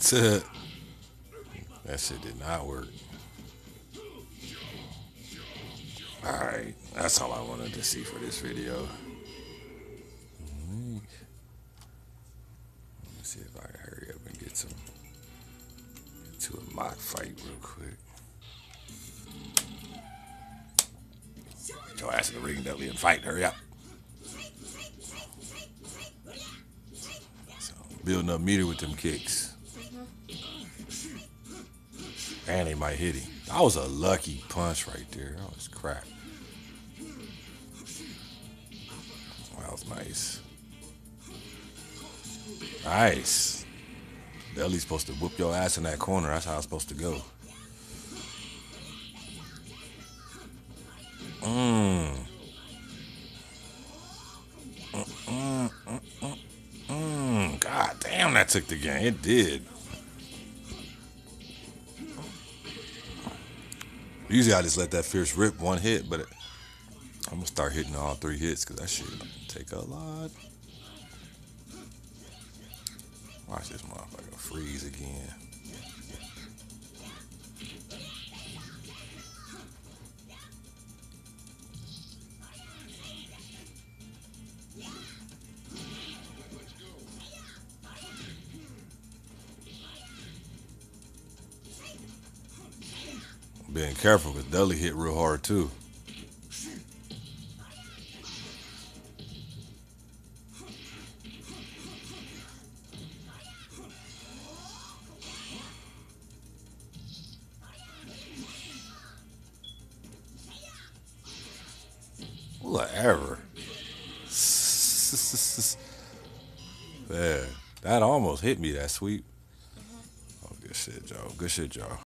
That shit did not work. Alright, that's all I wanted to see for this video. Let me see if I can hurry up and get to a mock fight real quick. Get your ass in the ring, Dudley, and fight. Hurry up. So, building up meter with them kicks. And they might hit him. That was a lucky punch right there. That was crap. That was nice. Nice. Dudley's supposed to whoop your ass in that corner. That's how it's supposed to go. God damn, that took the game. It did. Usually I just let that fierce rip one hit, but I'm gonna start hitting all 3 hits because that shit take a lot. Watch this motherfucker freeze again. Being careful because Dudley hit real hard too. Whatever. Man, that almost hit me, that sweep. Oh, good shit, Joe. Good shit, Joe.